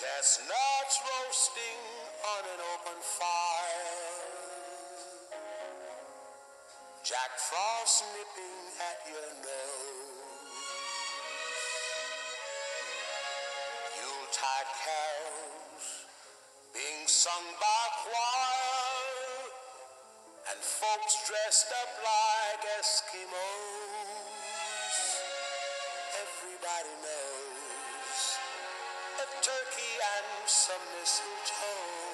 Chestnuts roasting on an open fire, Jack Frost nipping at your nose, Yuletide carols being sung by choir, and folks dressed up like Eskimos. Everybody knows a turkey and some mistletoe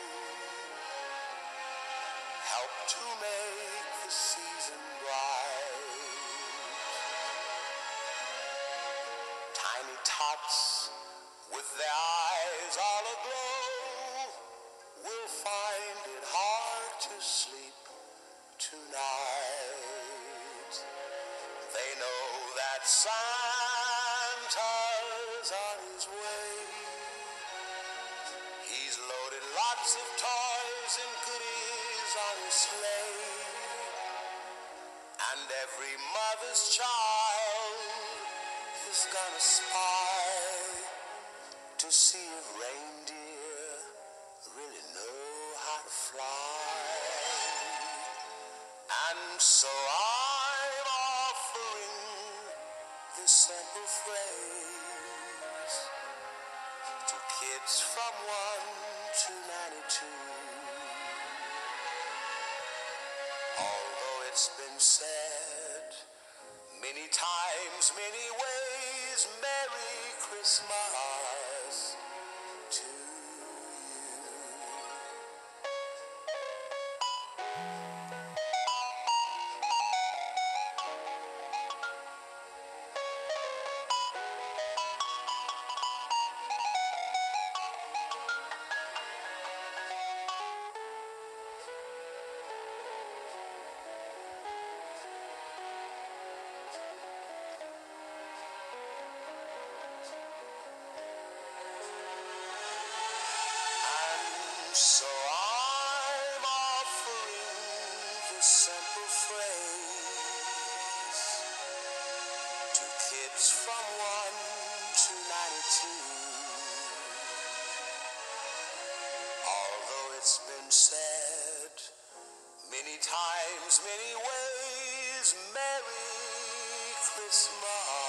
help to make the season bright. Tiny tots with their eyes all aglow will find it hard to sleep tonight. They know that Santa's on his way. He's loaded lots of toys and goodies on his sleigh, and every mother's child is gonna spy to see if reindeer really know how to fly. And so I'm offering this simple phrase to kids from 1 to 92. Although it's been said many times, many ways, Merry Christmas to you. So I'm offering this simple phrase to kids from 1 to 92. Although it's been said many times, many ways, Merry Christmas.